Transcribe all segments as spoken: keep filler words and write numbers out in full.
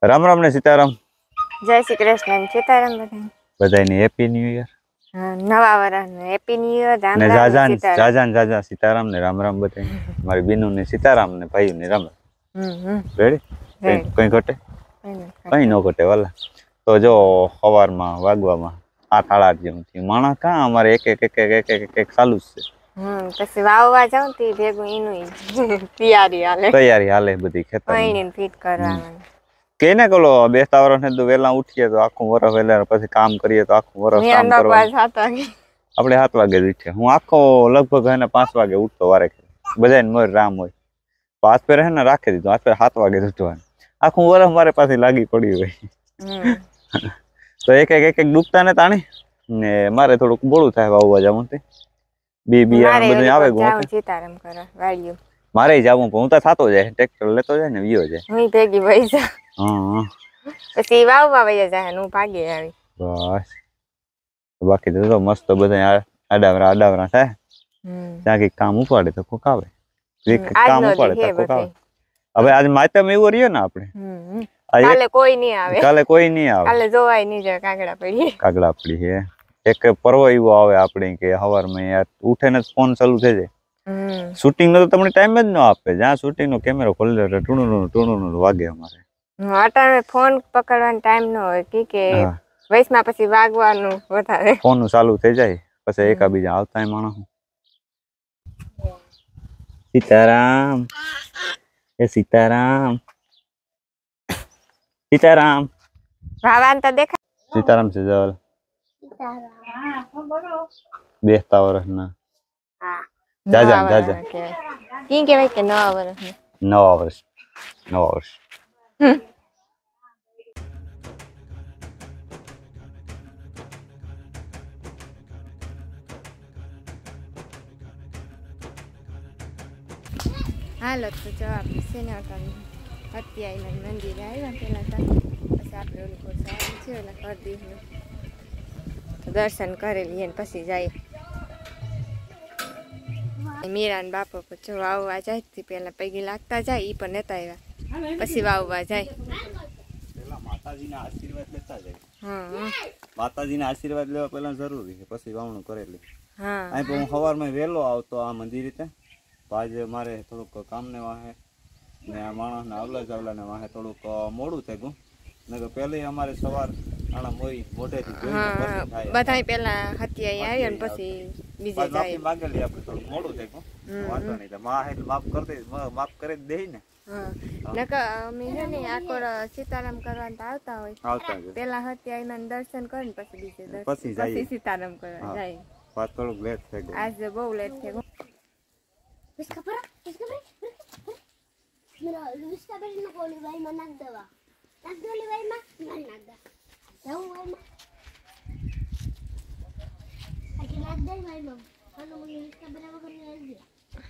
राम राम ने सीताराम। जय श्री कृष्ण सीताराम बधाई बधाई हैप्पी न्यू ईयर। हाँ, नवा वर्ष ने हैप्पी न्यू ईयर। राम ने राम जाजान सीताराम जाजान जाजा सीताराम ने राम राम बधाई। मारी बीनू ने सीताराम ने भाई ने राम राम। हम्म रेडी रेडी कहीं घटे कहीं कहीं न घटे वाला। तो जो सवार में वागवा में आठ आठ जेवुं थयुं माणस का अमारे एक एक एक एक एक एक एक चालू ज छे। हम्म પછી વાવવા જાઉં તી ભેગું ઈનું તૈયારી હાલે तैयारी हाले बधी खेतर પાણીને ફિટ કરવાનું केने कोलो बेस्ता वरस ने तो वेला उठीए तो आखुं वरस वेला પછી કામ કરીએ તો આખું વરસ કામ કરવાનું। સાત વાગે આપણે સાત વાગે જ ઉઠીએ। હું આખો લગભગ એને પાંચ વાગે ઉઠતો વારે બધાને મોર રામ હોય પાંચ પેરે ને રાખી દીધું આજ પેરે સાત વાગે ઉઠવાનું આખું વરસ મારે પાસે લાગી પડી હોય। તો એક એક એક એક ડૂબતા ને તાણી ને મારે થોડુંક બોળું થાય વાવવા જાવું તે બી બી આ બધું આવે ગોઠે સીતારામ કરે વાડીઓ મારે જાવું પણ હું તો થાતો જાય ટ્રેક્ટર લેતો જાય ને વિયો જાય હું ભેગી પૈસા હા પછી વાવવા વયા જાય હું ભાગે આવી બસ બાકી તો મસ્ત બધા આડાવરા આડાવરા થાય ત્યાં કઈક કામ ઉપાડે તો કોક આવે કામ ઉપાડે તો કોક આવે। હવે આજ માતમ એવો રહ્યો ને આપણે કાલે કોઈ નહીં આવે કાલે કોઈ નહીં આવે કાલે જોવાય નહીં જાય કાગડા પડી કાગડા પડી હે એક पर्व एवो आवे आपणे के हवार में यार उठे ने फोन चालू थे जे शूटिंग नो तो तमने टाइम ज न आपे जहां शूटिंग नो कैमरा खोल दे टुणुनु टुणुनु वागे हमारे अटा में फोन पकड़वानो टाइम न होय की के वयस में પછી વાગવાનું વધારે फोन चालू થઈ જાય પછી એકા બીજા આવતા માણસ। सीताराम ए सीताराम सीताराम भावान तो देखा सीताराम से जल बेस्ता वर्ष ना जाजा जाजा की कहेवाय के नवा वर्ष नवा वर्ष नवा वर्ष हालो तो जो आपने सेना का हत्याई में मंदिर आया पहला था बस आप लोग को साथ चला कर दी है तो दर्शन करे लिए પછી જાય મીરાન બાપો પછી વાવવા જાય થી પહેલા પૈગી લાગતા જાય ઈ પણ નતા આવ્યા પછી વાવવા જાય પહેલા માતાજીના આશીર્વાદ લેતા જાય। હા માતાજીના આશીર્વાદ લેવા પહેલા જરૂરી છે પછી વાવણું કરેલી। હા આ તો હું સવારમાં વેલો આવતો આ મંદિર રીતે તો આજે મારે થોડુંક કામને વાહે ને આ માણસને આવલા જાવલાને વાહે થોડુંક મોડું થઈ ગયું નકર પહેલે અમારે સવાર આણા મોઈ મોઢેથી જોઈને પછી થાય બધાય પહેલા હત્યાઈ આવી અને પછી બીજે જાય માગેલી આપણે થોડું મોડું થઈ ગયું વાંધો નહીં તો માં એટલે માફ કરી દે માફ કરી જ દેઈ ને હા નકર અમે હે ને આકોર સીતારામ કરવાન તો આવતા હોય આવતા પહેલા હત્યાઈ માં દર્શન કરીને પછી બીજે દર્શન પછી જાય પછી સીતારામ કરવા જાય વાત થોડુંક લેટ થઈ ગયું आज બહુ લેટ થઈ ગયું इसका पर इसका पर मेरा इसका पर इन गोली भाई में नाक दवा नाक गोली भाई में नाक नाक दा जाऊं भाई में आके नाक दे भाई में हां मुझे इसका बराबर करने दिया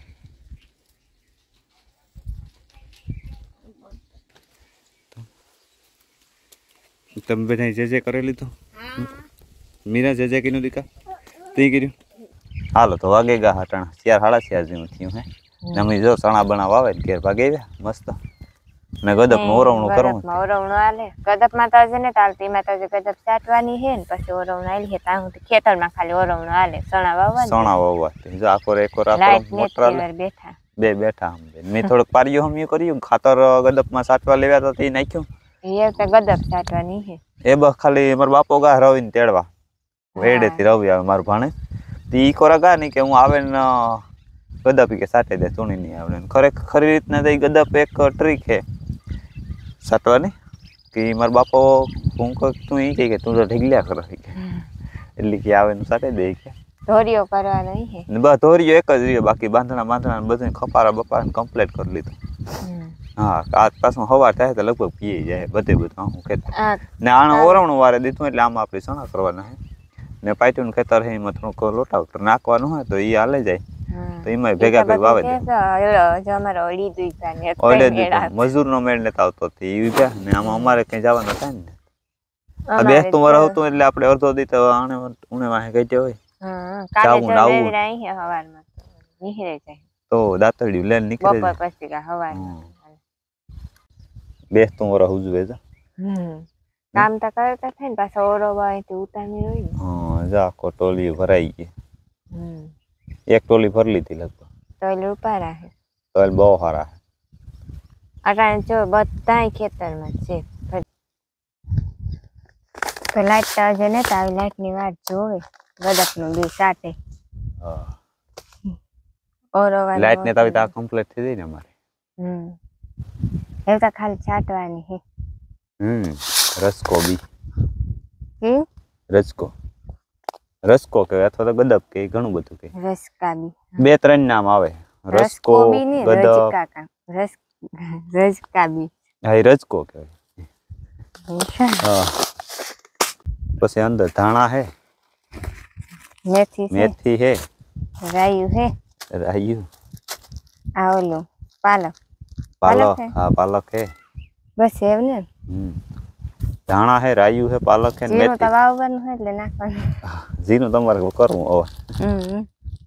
तुम बधाई जे जे करेली तो हां मीरा जे जे कीनु दीका ती कर्યું हालो तो वागेगा हटाणा चार साढ़ा चार जेवुं थयुं है नमी जो चणा बना वावे घेर भागे व्या मस्त ने गदप में ओरवणું કરવું ઓરવણું આલે ગદપ માં તો જને તાલતી માં તો ગદપ સાટવાની હે ને પછી ઓરવણું આલે હે તા હું ખેતર માં ખાલી ઓરવણું આલે ચણા વાવવા ચણા વાવવા જો આકોર એકોર આકોર મોટર બેઠા બે બેઠા હમ મે થોડક પારિયો હમ કર્યું ખાતર ગદપ માં સાટવા લેવા તો તી નાખ્યું એ તો ગદપ સાટવાની હે એ બસ ખાલી માર બાપો ગા રવીને તેડવા વેડે થી રવી આવે માર ભાણે ती कोरा गा नहीं के हूँ आवे न गदप के साटे दे सुनी नहीं आवड़े खरे खरी रीतना दे गदप एक ट्रिक है साटवानी कि मार बापो हूँ को तू ही के तू तो ढीगल्या कर के એટલે કે આવે ને સાટે દે કે ધોરિયો કરવાનો હે ને બસ ધોરિયો એક જ રહ્યો બાકી બાંધણા બાંધણા બધું ખપારા બપારા કમ્પ્લીટ કરી લીધું। હા આજ પાછું હવા થાય તો લગભગ પી જાય બધે બધું હું કહેતા ને આણ ઓરવણું વારે દીધું એટલે આમાં આપણે સણા કરવાના હે ने पाइटून खेतर है मत को लोटाव तो नाखवानो है तो ई हाले जाय तो ईमा भेगा भेग वावे दे जो हमारो ओडी दुईता ने ओले मजदूर नो मेल लेता આવતો તે ઈ ઉભા ને આમાં અમારે કઈ જવાનું થાય ને આ બે તો વર આવતો એટલે આપણે અડધો દી તો આણે ઉણે વાહે ગઈ હોય હા કાલે તો લેવી રહી હે હવારમાં નીકળે જાય તો દાતડી લેન નીકળે બપોર પછી કા હવાર બેસ તો વર હુજવે જા હમ કામ તો કરતા થાય ને પાછા ઓરો બાય તો ઉતામી હોય ને હા જા આખો ટોલી ભરાઈ ગઈ હમ એક ટોલી ભરી લીધી લગભગ તો એટલે ઉપા રાખે તો બહુ સારા અટાણે જો બધાય ખેતરમાં છે તો લાઈટ તો આજે ને આવી લાઈટ ની વાત જોવે ગદપ નું બી સાટે હા ઓરો લાઈટ ને તો આવી કમ્પ્લીટ થઈ ગઈ ને અમારે હમ એવું તો ખાલી છાંટવાની હે હમ રસકો બી હમ રસકો રસકો કે અથવા તો ગદપ કે ઘણું બધું કે રસકા બી બે ત્રણ નામ આવે રસકો બી ને ગદપ રજકા કા રસ રજકા બી હા એ રજકો કહેવાય હા પછી અંદર ધાણા હે મેથી છે મેથી હે રાયું હે રાયું આ ઓલું પાલક પાલક હે હા પાલક હે બસ એવું ને હમ ધાણા હે રાયું હે પાલક હે જીરું તો મેથી વાવવાનું હોય એટલે નાખવાનું જીરું તમારે કરવું હવે હમ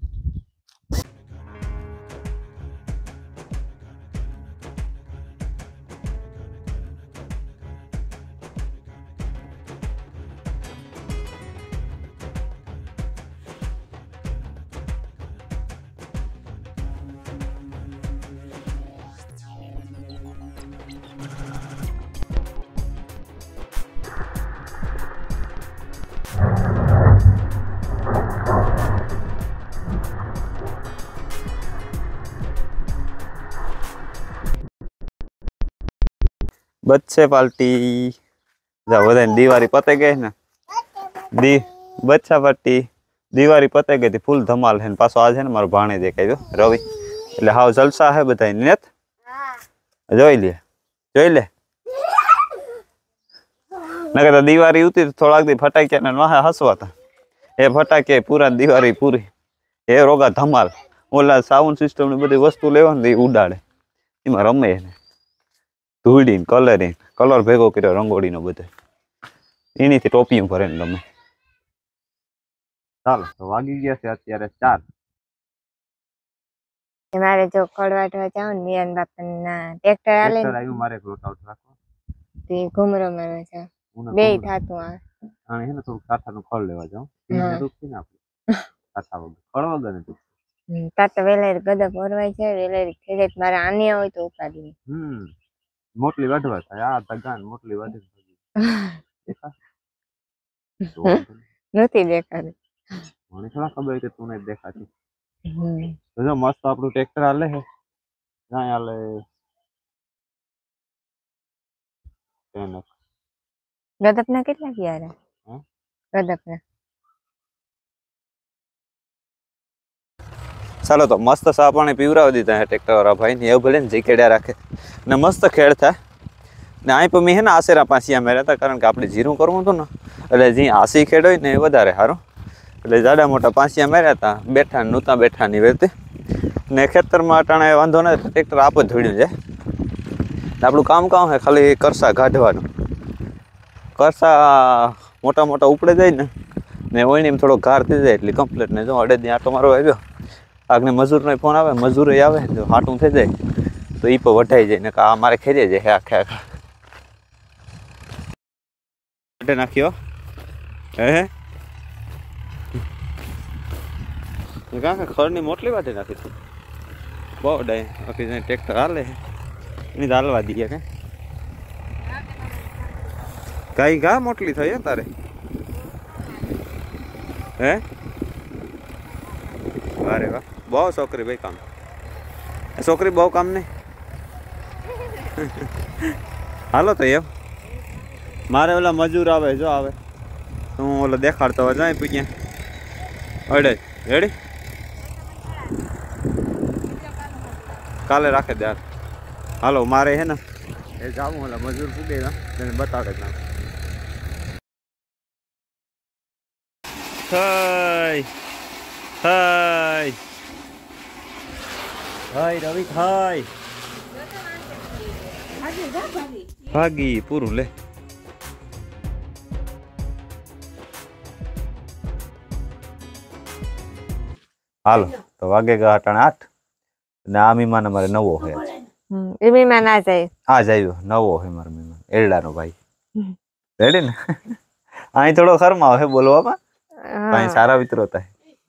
બચ્ચે પાલટી જા બધાને દિવાળી પતે ગઈ ને દી બચ્ચા પાર્ટી દિવાળી પતે ગઈ હતી ફૂલ ધમાલ છે ને પાછો આ છે ને મારો ભાણે દેખાયો રવિ એટલે હાવ જલસા હે બધા નેત જોઈ લે જોઈ લે નકર તો દિવાળી ઉતી થોડાક દી ફટાક્યા ને વાહે હસવાતા એ ફટાકે પૂરા દિવાળી પૂરી એ રોગા ધમાલ ઓલા સાઉન્ડ સિસ્ટમ ની બધી વસ્તુ લેવાની એ ઉડાડે એમાં રમે ને ધૂળી કલરિંગ કલર ભેગો કર્યો રંગોળીનો બધો એનીથી ટોપિયું ભરે ને ગમે ચાલો તો વાગી ગયા છે અત્યારે ચાર મારે જો ખડવાટવા જાવ ને મિયાન બાપા ના ટ્રેક્ટર આલે આવ્યું મારે લોટ આઉટ રાખો તે ઘુમરો મારવા છે બે થાતું આ અને એને થોડું કાઠાનું ખળ લેવા જાવ એને દુખતી ને આપણે કાઠા વગર ખળ વગર ને હમ તાત વેલેર ગદપ ઓરવાય છે વેલેર થઈ જાય મારે આની હોય તો ઉપાડી હમ મોટલી વાઢવા થાય આ તગાન મોટલી વાઢી નથી દેખાતું મને થોડા ખબર કે તું નહીં દેખાતી હમ જો મસ્ત આપણું ટ્રેક્ટર હાલે છે ત્યાં હાલે ગદપ ના કેટલા ગયા ગદપ ના ચાલો તો મસ્ત સા પાણી પીવરાવી દીધા ટ્રેક્ટર વાળા ભાઈ ને એવું ભલે ને જીકેડ્યા રાખે ને મસ્ત ખેડ થાય ને અહીં પણ મેં હે ને આશેરા પાસિયા મેળ્યા હતા કારણ કે આપણે જીરું કરવું હતું ને એટલે જે આસી ખેડ હોય ને એ વધારે સારું એટલે જાડા મોટા પાસિયા મેળ્યા હતા બેઠા નૂતા બેઠા ની વેરતે ને ખેતરમાં અટાણે વાંધો ને ટ્રેક્ટર આપ જ ધોડ્યું છે આપણું કામ કામ છે ખાલી કરસા કાઢવાનું કરસા મોટા મોટા ઉપડે જાય ને ને ઓઈની થોડો ઘાર થઈ જાય એટલે કમ્પ્લીટ ને જો અડે આટો મારો આવ્યો આગને મજૂરનો ફોન આવે મજૂરે આવે જો હાટું થઈ જાય તો એ પણ વઢાઈ જાય ને આ મારે ખેરી જાય આખે આખા વઢે નાખ્યો હે હે કાકા ખરની મોટલી વાટે નાખી તું બહુ ડાય બાકી ટ્રેક્ટર હાલે એની તો હાલવા દઈએ કે કઈ ઘા મોટલી થઈ તારે હે અરે વાહ બહુ છોકરી ભાઈ કામ છોકરી બહુ કામ નહીં હાલો તો એમ મારે ઓલા મજૂર આવે જો આવે હું ઓલા દેખાડતો હોય જાય પૂછ્યા અડે રેડી કાલે રાખે દે હાલો મારે હે ને એ જાવું ઓલા મજૂર પૂગે એને બતાડે ના હાય હાય હાય રવિ હાય ભાગી પૂરું લે હાલો તો વાગે ગયા અટાણે આઠ ને આ મહેમાન અમારે નવો હોય એ મહેમાન આ જાય આ જ આવ્યો નવો હોય મારો મહેમાન એરડાનો ભાઈ રેડી ને અહીં થોડો ખરમાવ હે બોલવામાં અહીં હા સારા મિત્રો થાય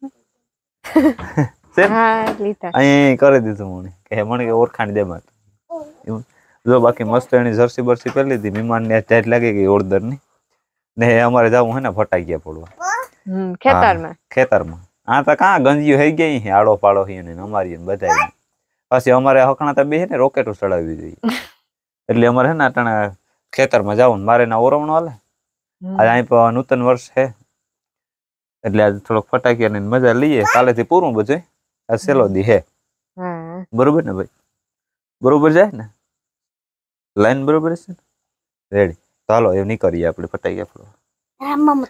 છે ને? હા લીધા અહીં કરી દીધું મને કે મને કે ઓળખાણ દે માં એવું જો બાકી મસ્ત એની જર્સી બરસી પહેરી લીધી મહેમાન ને ટાઈટ લાગી ગઈ ઓળદર ની ને અમારે જવું હે ને ફટાકિયા પડવા હમ ખેતરમાં ખેતરમાં આ તો કાં ગંજીઓ થઈ ગઈ છે આડો પાડો છે ને અમારી બધા પછી અમારે હકણા તો બે છે ને રોકેટો ચડાવવી જોઈએ એટલે અમારે છે ને અટાણે ખેતરમાં જવું ને મારે ના ઓરવણો હાલે આજે અહીં પર નૂતન વર્ષ છે એટલે આજે થોડોક ફટાકિયા ની મજા લઈએ કાલેથી પૂરું બધું આ છેલ્લો દી હે હા બરોબર ને ભાઈ બરોબર જાય ને લાઈન બરોબર છે ને રેડી ચાલો એવું નહીં કરીએ આપણે ફટાકિયા ફોડવા રામ મમ્મી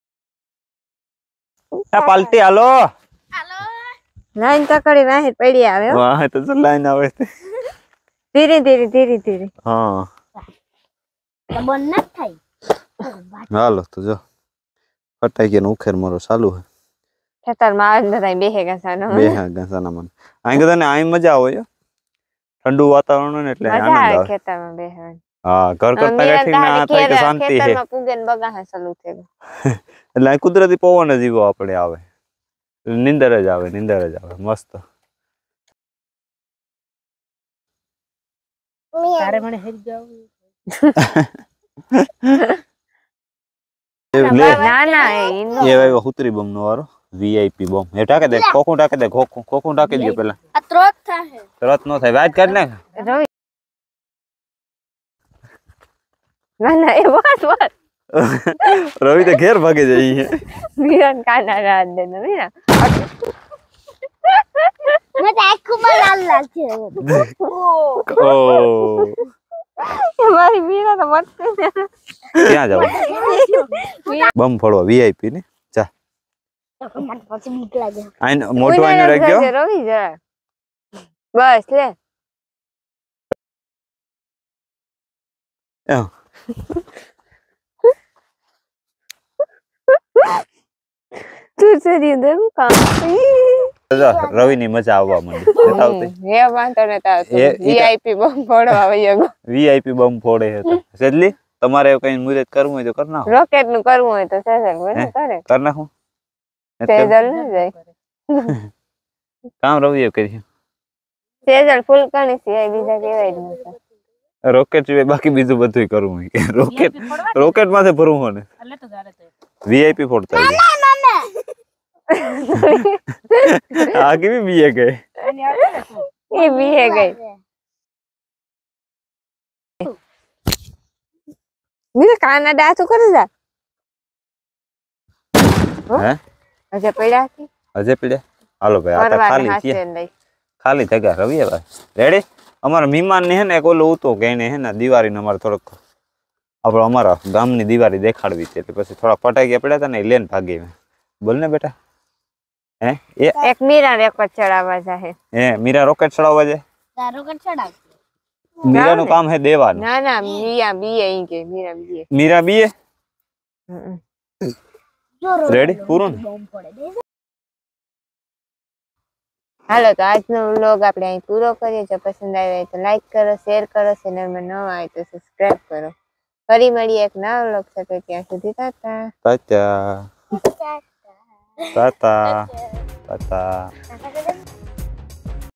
આ પાલટી હાલો લાઈન તકડી વાહી પડી આવે હો. વાહ તો જો લાઈન આવે છે ધીરે ધીરે ધીરે ધીરે હા બંધ ના થાય હાલો તો જો ફટાકિયા નો ઉખેર મારો ચાલુ હે ખેતરમાં આવે ને બધા બેહે ગયા સાનો બે હા ઘસાના મને અહીં કદાચ ને અહીં મજા આવે હો. ઠંડુ વાતાવરણ હોય ને એટલે મજા આનંદ આવે આવે ખેતરમાં બેહવાની હા ઘર કરતા કાઠી ના થાય કે શાંતિ હે ખેતરમાં પૂગે ને બગાહે ચાલુ થઈ ગયું એટલે અહીં કુદરતી પવન જ એવો આપણે આવે નિંદર જ આવે નિંદર જ આવે મસ્ત તારે મને હેરી જાવ લે ના ના એ ઈનો એ આવ્યો હુતરી બમ નો વારો વીઆઈપી બમ એ ટાકે દે ખોખું ટાકે દે ખોખું ખોખું ટાકી દે પેલા આ ત્રોત થાય તરત નો થાય વાત કરી નાખ રવિ ના ના એ વાત વાત રવિ તો ઘેર ભાગે જાય છે વિરાન કાના રાત દે ને વિરા મને આખું માં લાલ લાલ છે ઓ એ મારી મીરા તો મત ક્યાં જાવ બમ ફોડવા વીઆઈપી ને જા મને પછી બીક લાગે આઈને મોટું આઈને રાખજો રવિ જરા બસ લે એમ. તું સરી દે કામ જો રવિ ની મજા આવવા માંડી નથી આવતી એ વાંધો ને તા એ- એ- વીઆઈપી બમ ફોડવા વયો વીઆઈપી બમ ફોડે છે તો સેજલી તમારે કઈ મુરત કરવું હોય તો કર નાખો રોકેટ નું કરવું હોય તો સેજલ મને કરે કર નાખું સેજલ ન જાય કામ રવિએ કર્યું સેજલ ફૂલ કણી સિવાય બીજા કેવાય જ નથી રોકેટ સિવાય બાકી બીજું બધું કરવું હોય કે રોકેટ રોકેટ માંથી ભરવું હોય ને વીઆઈપી ફોડતા હોય આ કેવી બીએ ગઈ એ બીએ ગઈ મીરા કાના ડાથું કરે જા હે અજે પડ્યા છે અજે પીડ્યા હાલો ભાઈ આ તો પરવાને ખાલી છે હાસે લઈ ખાલી જગ્યા રવિએ ભાઈ રેડી અમારા મહેમાન ને હે ને એક ઓલું ઉતો કે એને હે ને દિવાળી ને અમારે થોડોક આપણે અમારા ગામની દિવાળી દેખાડવી છે એટલે પછી થોડા ફટાકિયા પડ્યા હતા ને એ લઈને ભાગી બોલ ને બેટા હે એ એક મીરા રેકોર્ડ ચડાવવા જાહે હે મીરા રોકેટ ચડાવવા જાય તારો કટ ચડાવ મીરાનું કામ હે દેવાનું ના ના મિયા બીએ ઈ કે મીરા બીએ મીરા બીએ હમ. રેડી પૂરું ને બોમ્બ પડે દે હાલો તો આજનો વ્લોગ આપણે અહીં પૂરો કરીએ જો પસંદ આવ્યો હોય તો લાઈક કરો શેર કરો ચેનલમાં નવા હોય તો સબસ્ક્રાઇબ કરો ફરી મળીએ એક નવા વ્લોગ સાથે ત્યાં સુધી ટાટા તાતા તાતા તાતા